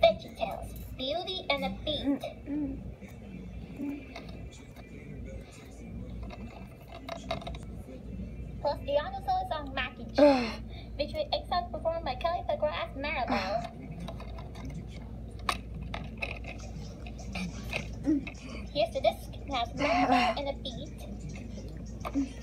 VeggieTales, Beauty and the Beast. Plus the dinosaur song Mac and Cheese, featuring excerpts performed by Kelly McGrath Maribel. Here's the disc, has Maribel and the Beast.